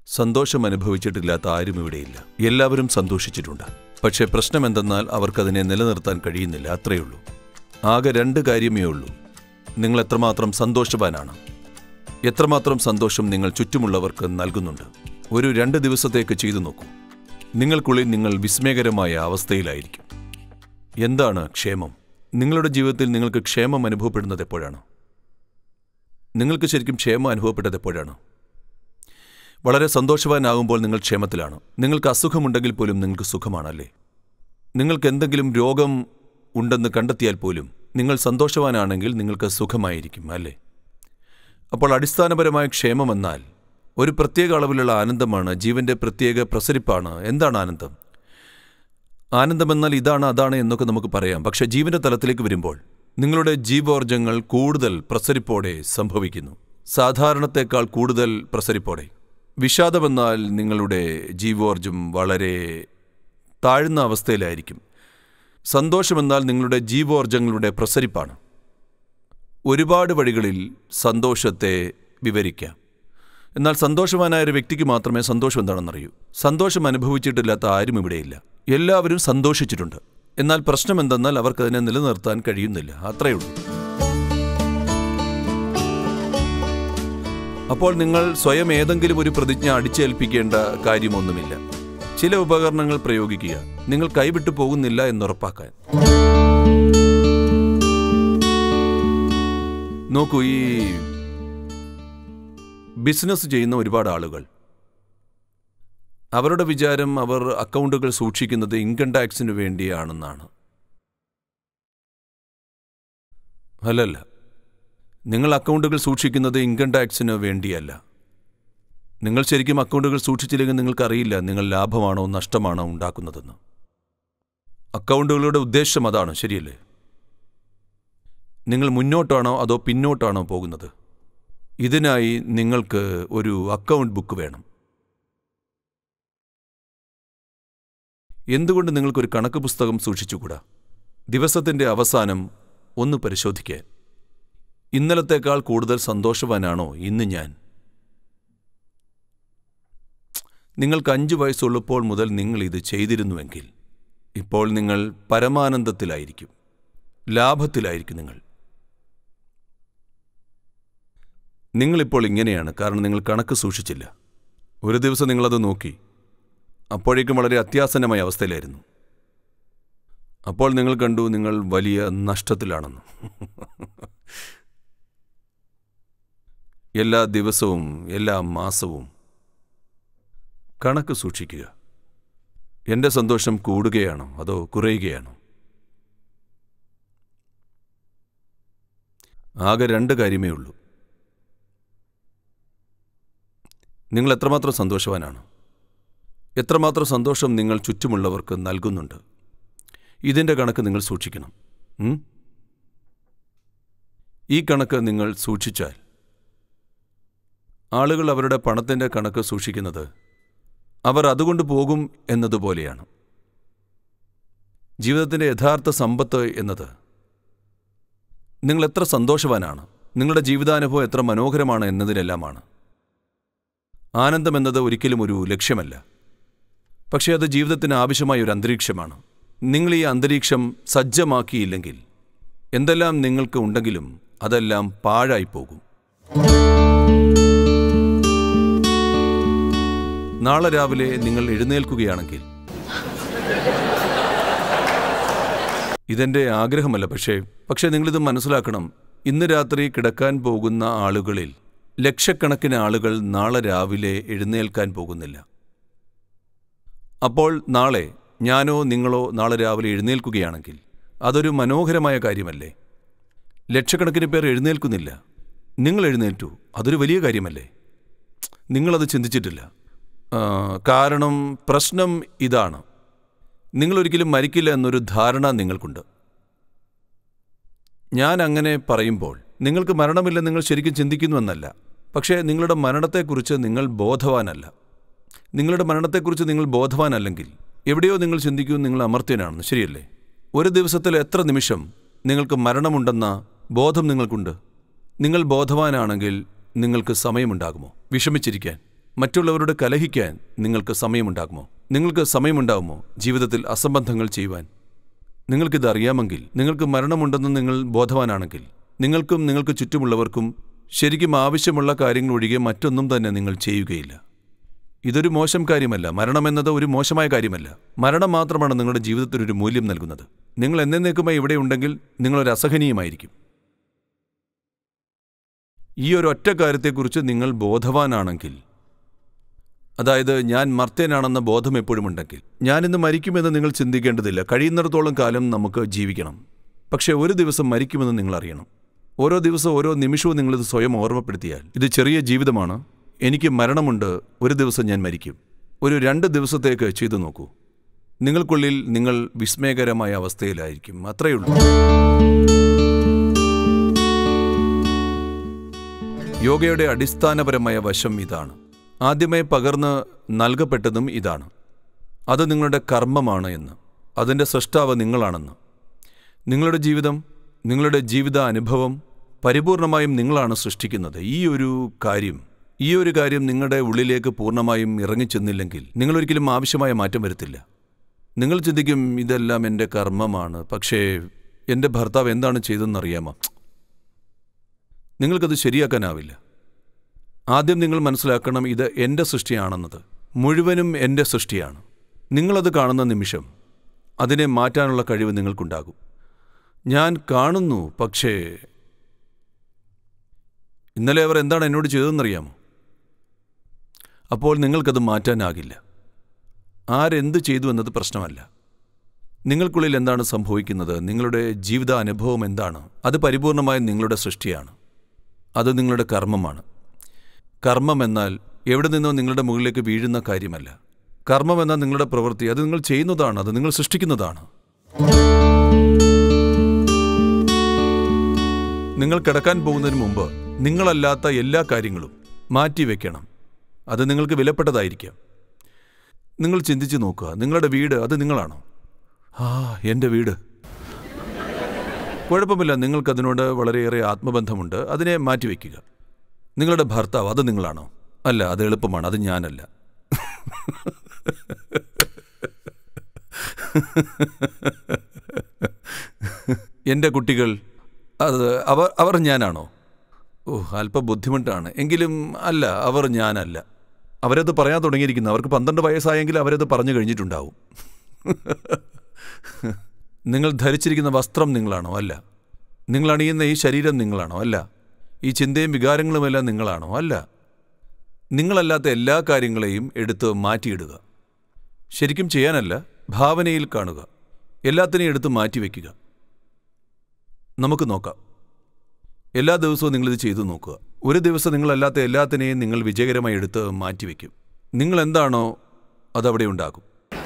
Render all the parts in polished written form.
സന്തോഷം അനുഭവിച്ചിട്ടില്ലാത്ത ആരും ഇവിടെയില്ല. എല്ലാവരും സന്തോഷിച്ചിട്ടുണ്ട്. പക്ഷേ പ്രശ്നം എന്തെന്നാൽ അവർക്കതിനെ നിലനിർത്താൻ കഴിയുന്നില്ല. അത്രയുള്ളൂ. ആകെ രണ്ട് കാര്യമേ ഉള്ളൂ. നിങ്ങൾ എത്രമാത്രം സന്തോഷവാനാണ്, എത്രമാത്രം സന്തോഷം നിങ്ങൾ ചുറ്റുമുള്ളവർക്ക് നൽകുന്നുണ്ട്. ഒരു 2 ദിവസത്തേക്ക് ചെയ്തു നോക്കൂ. നിങ്ങൾക്കുള്ളിൽ നിങ്ങൾ വിസ്മയകരമായ അവസ്ഥയിലായിരിക്കും. എന്താണ് ക്ഷേമം? നിങ്ങളുടെ ജീവിതത്തിൽ നിങ്ങൾക്ക് ക്ഷേമം അനുഭവപ്പെടുന്നത് എപ്പോഴാണ്? നിങ്ങൾക്ക് ശരിക്കും ക്ഷേമം അനുഭവപ്പെട്ടത് എപ്പോഴാണ്? വളരെ സന്തോഷവാനാകുമ്പോൾ നിങ്ങൾ ക്ഷേമത്തിലാണ്. നിങ്ങൾക്ക് അസുഖമുണ്ടെങ്കിൽ പോലും നിങ്ങൾക്ക് സുഖമാണല്ലേ? നിങ്ങൾക്ക് എന്തെങ്കിലും രോഗം ഉണ്ടെന്ന് കണ്ടെത്തിയാൽ പോലും നിങ്ങൾ സന്തോഷവാനാണെങ്കിൽ നിങ്ങൾക്ക് സുഖമായിരിക്കും അല്ലേ? അപ്പോൾ അടിസ്ഥാനപരമായ ക്ഷേമമെന്നാൽ ഒരു പ്രത്യേക അളവിലുള്ള ആനന്ദമാണ്, ജീവന്റെ പ്രത്യേക പ്രസരിപ്പാണ്. എന്താണ് ആനന്ദം? ആനന്ദമെന്നാൽ ഇതാണ് അതാണ് എന്നൊക്കെ നമുക്ക് പറയാം. പക്ഷേ ജീവന്റെ തലത്തിലേക്ക് വരുമ്പോൾ നിങ്ങളുടെ ജീവോർജ്ജങ്ങൾ കൂടുതൽ പ്രസരിപ്പോടെ സംഭവിക്കുന്നു, സാധാരണത്തേക്കാൾ കൂടുതൽ പ്രസരിപ്പോടെ. വിഷാദമെന്നാൽ നിങ്ങളുടെ ജീവോർജ്ജം വളരെ താഴ്ന്ന അവസ്ഥയിലായിരിക്കും. സന്തോഷമെന്നാൽ നിങ്ങളുടെ ജീവോർജ്ജങ്ങളുടെ പ്രസരിപ്പാണ്. ഒരുപാട് വഴികളിൽ സന്തോഷത്തെ വിവരിക്കാം. എന്നാൽ സന്തോഷവാനായ ഒരു വ്യക്തിക്ക് മാത്രമേ സന്തോഷം എന്താണെന്നറിയൂ. സന്തോഷം അനുഭവിച്ചിട്ടില്ലാത്ത ആരും ഇവിടെയില്ല. എല്ലാവരും സന്തോഷിച്ചിട്ടുണ്ട്. എന്നാൽ പ്രശ്നം എന്തെന്നാൽ അവർക്കതിനെ നിലനിർത്താൻ കഴിയുന്നില്ല. അത്രയുള്ളൂ. അപ്പോൾ നിങ്ങൾ സ്വയം ഏതെങ്കിലും ഒരു പ്രതിജ്ഞ അടിച്ചേൽപ്പിക്കേണ്ട കാര്യമൊന്നുമില്ല. ചില ഉപകരണങ്ങൾ പ്രയോഗിക്കുക, നിങ്ങൾ കൈവിട്ടു പോകുന്നില്ല എന്നുറപ്പാക്കാൻ. നോക്കൂ, ഈ ബിസിനസ് ചെയ്യുന്ന ഒരുപാട് ആളുകൾ, അവരുടെ വിചാരം അവർ അക്കൗണ്ടുകൾ സൂക്ഷിക്കുന്നത് ഇൻകം ടാക്സിന് വേണ്ടിയാണെന്നാണ്. അല്ലല്ല, നിങ്ങൾ അക്കൗണ്ടുകൾ സൂക്ഷിക്കുന്നത് ഇൻകം ടാക്സിന് വേണ്ടിയല്ല. നിങ്ങൾ ശരിക്കും അക്കൗണ്ടുകൾ സൂക്ഷിച്ചില്ലെങ്കിൽ നിങ്ങൾക്കറിയില്ല നിങ്ങൾ ലാഭമാണോ നഷ്ടമാണോ ഉണ്ടാക്കുന്നതെന്ന്. അക്കൗണ്ടുകളുടെ ഉദ്ദേശം അതാണ്, ശരിയല്ലേ? നിങ്ങൾ മുന്നോട്ടാണോ അതോ പിന്നോട്ടാണോ പോകുന്നത്? ഇതിനായി നിങ്ങൾക്ക് ഒരു അക്കൗണ്ട് ബുക്ക് വേണം. എന്തുകൊണ്ട് നിങ്ങൾക്കൊരു കണക്ക് പുസ്തകം സൂക്ഷിച്ചുകൂടാ? ദിവസത്തിൻ്റെ അവസാനം ഒന്ന് പരിശോധിക്കാൻ. ഇന്നലത്തേക്കാൾ കൂടുതൽ സന്തോഷവാനാണോ ഇന്ന് ഞാൻ? നിങ്ങൾക്ക് 5 വയസ്സുള്ളപ്പോൾ മുതൽ നിങ്ങൾ ഇത് ചെയ്തിരുന്നുവെങ്കിൽ ഇപ്പോൾ നിങ്ങൾ പരമാനന്ദത്തിലായിരിക്കും, ലാഭത്തിലായിരിക്കും. നിങ്ങളിപ്പോൾ ഇങ്ങനെയാണ് കാരണം നിങ്ങൾ കണക്ക് സൂക്ഷിച്ചില്ല. ഒരു ദിവസം നിങ്ങളത് നോക്കി, അപ്പോഴേക്കും വളരെ അത്യാസന്നമായ അവസ്ഥയിലായിരുന്നു. അപ്പോൾ നിങ്ങൾ കണ്ടു നിങ്ങൾ വലിയ നഷ്ടത്തിലാണെന്ന്. എല്ലാ ദിവസവും എല്ലാ മാസവും കണക്ക് സൂക്ഷിക്കുക. എൻ്റെ സന്തോഷം കൂടുകയാണോ അതോ കുറയുകയാണോ? ആകെ 2 കാര്യമേ ഉള്ളൂ. നിങ്ങൾ എത്രമാത്രം സന്തോഷവാനാണ്, എത്രമാത്രം സന്തോഷം നിങ്ങൾ ചുറ്റുമുള്ളവർക്ക് നൽകുന്നുണ്ട്. ഇതിൻ്റെ കണക്ക് നിങ്ങൾ സൂക്ഷിക്കണം. ഈ കണക്ക് നിങ്ങൾ സൂക്ഷിച്ചാൽ, ആളുകൾ അവരുടെ പണത്തിൻ്റെ കണക്ക് സൂക്ഷിക്കുന്നത് അവർ അതുകൊണ്ട് പോകും എന്നതുപോലെയാണ്. ജീവിതത്തിൻ്റെ യഥാർത്ഥ സമ്പത്ത് എന്നത് നിങ്ങൾ എത്ര സന്തോഷവാനാണ്, നിങ്ങളുടെ ജീവിതാനുഭവം എത്ര മനോഹരമാണ് എന്നതിനെല്ലാമാണ്. ആനന്ദമെന്നത് ഒരിക്കലും ഒരു ലക്ഷ്യമല്ല, പക്ഷേ അത് ജീവിതത്തിന് ആവശ്യമായ ഒരു അന്തരീക്ഷമാണ്. നിങ്ങൾ ഈ അന്തരീക്ഷം സജ്ജമാക്കിയില്ലെങ്കിൽ എന്തെല്ലാം നിങ്ങൾക്ക് ഉണ്ടെങ്കിലും അതെല്ലാം പാഴായിപ്പോകും. നാളെ രാവിലെ നിങ്ങൾ എഴുന്നേൽക്കുകയാണെങ്കിൽ, ഇതെൻ്റെ ആഗ്രഹമല്ല, പക്ഷേ നിങ്ങളിത് മനസ്സിലാക്കണം. ഇന്ന് രാത്രി കിടക്കാൻ പോകുന്ന ആളുകളിൽ ലക്ഷക്കണക്കിന് ആളുകൾ നാളെ രാവിലെ എഴുന്നേൽക്കാൻ പോകുന്നില്ല. അപ്പോൾ നാളെ ഞാനോ നിങ്ങളോ നാളെ രാവിലെ എഴുന്നേൽക്കുകയാണെങ്കിൽ അതൊരു മനോഹരമായ കാര്യമല്ലേ? ലക്ഷക്കണക്കിന് പേർ എഴുന്നേൽക്കുന്നില്ല, നിങ്ങൾ എഴുന്നേറ്റു, അതൊരു വലിയ കാര്യമല്ലേ? നിങ്ങളത് ചിന്തിച്ചിട്ടില്ല. കാരണം പ്രശ്നം ഇതാണ്, നിങ്ങളൊരിക്കലും മരിക്കില്ല എന്നൊരു ധാരണ നിങ്ങൾക്കുണ്ട്. ഞാൻ അങ്ങനെ പറയുമ്പോൾ നിങ്ങൾക്ക് മരണമില്ല നിങ്ങൾ ശരിക്കും ചിന്തിക്കുന്നുവെന്നല്ല, പക്ഷേ നിങ്ങളുടെ മരണത്തെക്കുറിച്ച് നിങ്ങൾ ബോധവാനല്ല. നിങ്ങളുടെ മരണത്തെക്കുറിച്ച് നിങ്ങൾ ബോധവാനല്ലെങ്കിൽ എവിടെയോ നിങ്ങൾ ചിന്തിക്കും നിങ്ങൾ അമർത്യനാണെന്ന്, ശരിയല്ലേ? ഒരു ദിവസത്തിൽ എത്ര നിമിഷം നിങ്ങൾക്ക് മരണമുണ്ടെന്ന ബോധം നിങ്ങൾക്കുണ്ട്? നിങ്ങൾ ബോധവാനാണെങ്കിൽ നിങ്ങൾക്ക് സമയമുണ്ടാകുമോ വിഷമിച്ചിരിക്കാൻ? മറ്റുള്ളവരോട് കലഹിക്കാൻ നിങ്ങൾക്ക് സമയമുണ്ടാകുമോ? നിങ്ങൾക്ക് സമയമുണ്ടാകുമോ ജീവിതത്തിൽ അസംബന്ധങ്ങൾ ചെയ്യുവാൻ? നിങ്ങൾക്കിത് അറിയാമെങ്കിൽ, നിങ്ങൾക്ക് മരണമുണ്ടെന്ന് നിങ്ങൾ ബോധവാനാണെങ്കിൽ, നിങ്ങൾക്കും നിങ്ങൾക്ക് ചുറ്റുമുള്ളവർക്കും ശരിക്കും ആവശ്യമുള്ള കാര്യങ്ങൾ ഒഴികെ മറ്റൊന്നും തന്നെ നിങ്ങൾ ചെയ്യുകയില്ല. ഇതൊരു മോശം കാര്യമല്ല. മരണമെന്നത് ഒരു മോശമായ കാര്യമല്ല. മരണം മാത്രമാണ് നിങ്ങളുടെ ജീവിതത്തിൽ ഒരു മൂല്യം നൽകുന്നത്. നിങ്ങൾ എന്നേക്കുമായി ഇവിടെ ഉണ്ടെങ്കിൽ നിങ്ങളൊരു അസഹനീയമായിരിക്കും. ഈ ഒരു ഒറ്റ കാര്യത്തെക്കുറിച്ച് നിങ്ങൾ ബോധവാനാണെങ്കിൽ, അതായത് ഞാൻ മർത്യനാണെന്ന ബോധം എപ്പോഴും ഉണ്ടെങ്കിൽ, ഞാനിന്ന് മരിക്കുമെന്ന് നിങ്ങൾ ചിന്തിക്കേണ്ടതില്ല. കഴിയുന്നിടത്തോളം കാലം നമുക്ക് ജീവിക്കണം. പക്ഷേ ഒരു ദിവസം മരിക്കുമെന്ന് നിങ്ങൾ അറിയണം. ഓരോ ദിവസവും ഓരോ നിമിഷവും നിങ്ങളിത് സ്വയം ഓർമ്മപ്പെടുത്തിയാൽ, ഇത് ചെറിയ ജീവിതമാണ്, എനിക്ക് മരണമുണ്ട്, ഒരു ദിവസം ഞാൻ മരിക്കും, ഒരു 2 ദിവസത്തേക്ക് ചെയ്തു നോക്കൂ. നിങ്ങൾക്കുള്ളിൽ നിങ്ങൾ വിസ്മയകരമായ അവസ്ഥയിലായിരിക്കും. അത്രയുള്ളൂ. യോഗയുടെ അടിസ്ഥാനപരമായ വശം ഇതാണ്. ആദ്യമായി പകർന്ന് നൽകപ്പെട്ടതും ഇതാണ്. അത് നിങ്ങളുടെ കർമ്മമാണ് എന്ന്, അതിൻ്റെ സൃഷ്ടാവ് നിങ്ങളാണെന്ന്. നിങ്ങളുടെ ജീവിതം, നിങ്ങളുടെ ജീവിതാനുഭവം പരിപൂർണമായും നിങ്ങളാണ് സൃഷ്ടിക്കുന്നത്. ഈ ഒരു കാര്യം നിങ്ങളുടെ ഉള്ളിലേക്ക് പൂർണ്ണമായും ഇറങ്ങിച്ചെന്നില്ലെങ്കിൽ നിങ്ങളൊരിക്കലും ആവശ്യമായ മാറ്റം വരുത്തില്ല. നിങ്ങൾ ചിന്തിക്കും, ഇതെല്ലാം എൻ്റെ കർമ്മമാണ്, പക്ഷേ എൻ്റെ ഭർത്താവ് എന്താണ് ചെയ്തതെന്നറിയാമോ? നിങ്ങൾക്കത് ശരിയാക്കാനാവില്ല. ആദ്യം നിങ്ങൾ മനസ്സിലാക്കണം, ഇത് എൻ്റെ സൃഷ്ടിയാണെന്നത്. മുഴുവനും എൻ്റെ സൃഷ്ടിയാണ്. നിങ്ങളത് കാണുന്ന നിമിഷം അതിനെ മാറ്റാനുള്ള കഴിവ് നിങ്ങൾക്കുണ്ടാകും. ഞാൻ കാണുന്നു, പക്ഷേ ഇന്നലെ അവർ എന്താണ് എന്നോട് ചെയ്തതെന്നറിയാമോ? അപ്പോൾ നിങ്ങൾക്കത് മാറ്റാനാകില്ല. ആരെന്ത് ചെയ്തു എന്നത് പ്രശ്നമല്ല. നിങ്ങൾക്കുള്ളിൽ എന്താണ് സംഭവിക്കുന്നത്, നിങ്ങളുടെ ജീവിതാനുഭവം എന്താണ്, അത് പരിപൂർണമായും നിങ്ങളുടെ സൃഷ്ടിയാണ്. അത് നിങ്ങളുടെ കർമ്മമാണ്. കർമ്മം എന്നാൽ എവിടെ നിന്നോ നിങ്ങളുടെ മുകളിലേക്ക് വീഴുന്ന കാര്യമല്ല. കർമ്മം എന്നാൽ നിങ്ങളുടെ പ്രവൃത്തി. അത് നിങ്ങൾ ചെയ്യുന്നതാണ്, അത് നിങ്ങൾ സൃഷ്ടിക്കുന്നതാണ്. നിങ്ങൾ കിടക്കാൻ പോകുന്നതിന് മുമ്പ് നിങ്ങളല്ലാത്ത എല്ലാ കാര്യങ്ങളും മാറ്റിവെക്കണം. അത് നിങ്ങൾക്ക് വിലപ്പെട്ടതായിരിക്കാം. നിങ്ങൾ ചിന്തിച്ചു നോക്കുക, നിങ്ങളുടെ വീട് അത് നിങ്ങളാണോ? എൻ്റെ വീട്. കുഴപ്പമില്ല, നിങ്ങൾക്കതിനോട് വളരെയേറെ ആത്മബന്ധമുണ്ട്. അതിനെ മാറ്റിവെക്കുക. നിങ്ങളുടെ ഭർത്താവ് അത് നിങ്ങളാണോ? അല്ല, അത് എളുപ്പമാണ്, അത് ഞാനല്ല. എൻ്റെ കുട്ടികൾ അവർ ഞാനാണോ? അല്പം ബുദ്ധിമുട്ടാണ്. എങ്കിലും അല്ല, അവർ ഞാനല്ല. അവരത് പറയാൻ തുടങ്ങിയിരിക്കുന്നു. അവർക്ക് 12 വയസ്സായെങ്കിൽ അവരത് പറഞ്ഞു കഴിഞ്ഞിട്ടുണ്ടാവും. നിങ്ങൾ ധരിച്ചിരിക്കുന്ന വസ്ത്രം നിങ്ങളാണോ? അല്ല. നിങ്ങൾ അണിയുന്ന ഈ ശരീരം നിങ്ങളാണോ? അല്ല. ഈ ചിന്തയും വികാരങ്ങളുമെല്ലാം നിങ്ങളാണോ? അല്ല. നിങ്ങളല്ലാത്ത എല്ലാ കാര്യങ്ങളെയും എടുത്ത് മാറ്റിയിടുക. ശരിക്കും ചെയ്യാനല്ല, ഭാവനയിൽ കാണുക. എല്ലാത്തിനെയും എടുത്ത് മാറ്റിവെക്കുക. നമുക്ക് നോക്കാം. എല്ലാ ദിവസവും നിങ്ങളിത് ചെയ്തു നോക്കുക. ഒരു ദിവസം നിങ്ങളല്ലാത്ത എല്ലാത്തിനെയും നിങ്ങൾ വിജയകരമായി എടുത്ത് മാറ്റിവെക്കും. നിങ്ങൾ എന്താണോ അതവിടെ ഉണ്ടാകും.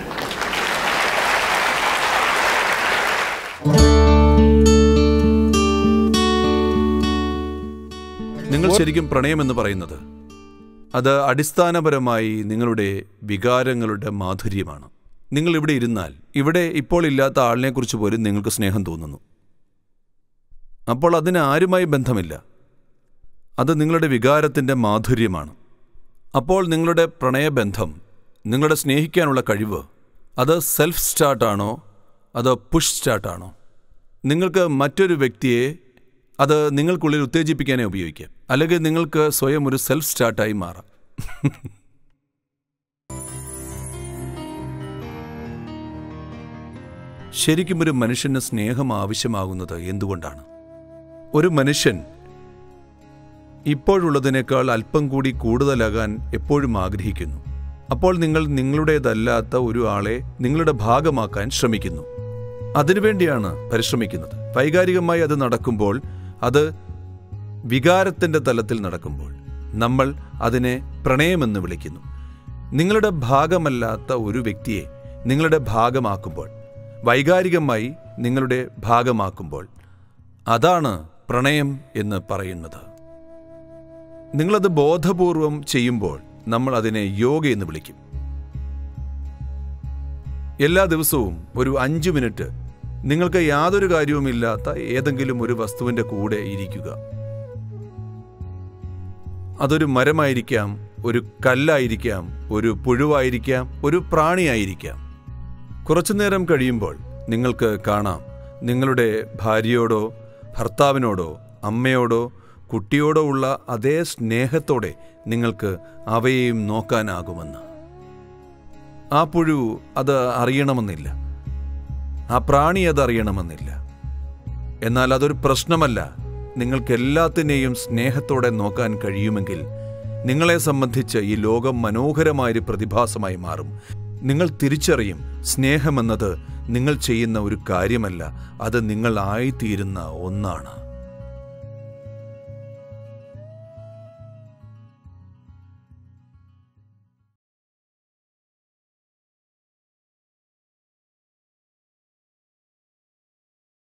നിങ്ങൾ ശരിക്കും പ്രണയമെന്ന് പറയുന്നത് അത് അടിസ്ഥാനപരമായി നിങ്ങളുടെ വികാരങ്ങളുടെ മാധുര്യമാണ്. നിങ്ങൾ ഇവിടെ ഇരുന്നാൽ ഇവിടെ ഇപ്പോൾ ഇല്ലാത്ത ആളിനെക്കുറിച്ച് പോലും നിങ്ങൾക്ക് സ്നേഹം തോന്നുന്നു. അപ്പോൾ അതിന് ആരുമായി ബന്ധമില്ല. അത് നിങ്ങളുടെ വികാരത്തിൻ്റെ മാധുര്യമാണ്. അപ്പോൾ നിങ്ങളുടെ പ്രണയബന്ധം, നിങ്ങളുടെ സ്നേഹിക്കാനുള്ള കഴിവ്, അത് സെൽഫ് സ്റ്റാർട്ടാണോ അതോ പുഷ് സ്റ്റാർട്ടാണോ? നിങ്ങൾക്ക് മറ്റൊരു വ്യക്തിയെ അത് നിങ്ങൾക്കുള്ളിൽ ഉത്തേജിപ്പിക്കാനേ ഉപയോഗിക്കാം. അല്ലെങ്കിൽ നിങ്ങൾക്ക് സ്വയം ഒരു സെൽഫ് സ്റ്റാർട്ടായി മാറാം. ശരിക്കും ഒരു മനുഷ്യന് സ്നേഹം ആവശ്യമാകുന്നത് എന്തുകൊണ്ടാണ്? ഒരു മനുഷ്യൻ ഇപ്പോഴുള്ളതിനേക്കാൾ അല്പം കൂടി കൂടുതലാകാൻ എപ്പോഴും ആഗ്രഹിക്കുന്നു. അപ്പോൾ നിങ്ങൾ നിങ്ങളുടേതല്ലാത്ത ഒരു ആളെ നിങ്ങളുടെ ഭാഗമാക്കാൻ ശ്രമിക്കുന്നു. അതിനുവേണ്ടിയാണ് പരിശ്രമിക്കുന്നത്. വൈകാരികമായി അത് നടക്കുമ്പോൾ, അത് വികാരത്തിൻ്റെ തലത്തിൽ നടക്കുമ്പോൾ നമ്മൾ അതിനെ പ്രണയമെന്ന് വിളിക്കുന്നു. നിങ്ങളുടെ ഭാഗമല്ലാത്ത ഒരു വ്യക്തിയെ നിങ്ങളുടെ ഭാഗമാക്കുമ്പോൾ, വൈകാരികമായി നിങ്ങളുടെ ഭാഗമാക്കുമ്പോൾ, അതാണ് പ്രണയം എന്ന് പറയുന്നത്. നിങ്ങളത് ബോധപൂർവം ചെയ്യുമ്പോൾ നമ്മൾ അതിനെ യോഗ എന്ന് വിളിക്കും. എല്ലാ ദിവസവും ഒരു 5 മിനിറ്റ് നിങ്ങൾക്ക് യാതൊരു കാര്യവുമില്ലാത്ത ഏതെങ്കിലും ഒരു വസ്തുവിൻ്റെ കൂടെ ഇരിക്കുക. അതൊരു മരമായിരിക്കാം, ഒരു കല്ലായിരിക്കാം, ഒരു പുഴുവായിരിക്കാം, ഒരു പ്രാണിയായിരിക്കാം. കുറച്ചുനേരം കഴിയുമ്പോൾ നിങ്ങൾക്ക് കാണാം, നിങ്ങളുടെ ഭാര്യയോടോ ഭർത്താവിനോടോ അമ്മയോടോ കുട്ടിയോടോ ഉള്ള അതേ സ്നേഹത്തോടെ നിങ്ങൾക്ക് അവയെയും നോക്കാനാകുമെന്ന്. ആ പുഴു അത് അറിയണമെന്നില്ല, ആ പ്രാണി അത് അറിയണമെന്നില്ല. എന്നാൽ അതൊരു പ്രശ്നമല്ല. നിങ്ങൾക്കെല്ലാത്തിനെയും സ്നേഹത്തോടെ നോക്കാൻ കഴിയുമെങ്കിൽ നിങ്ങളെ സംബന്ധിച്ച് ഈ ലോകം മനോഹരമായൊരു പ്രതിഭാസമായി മാറും. നിങ്ങൾ തിരിച്ചറിയും, സ്നേഹമെന്നത് നിങ്ങൾ ചെയ്യുന്ന ഒരു കാര്യമല്ല, അത് നിങ്ങൾ ആയിത്തീരുന്ന ഒന്നാണ്.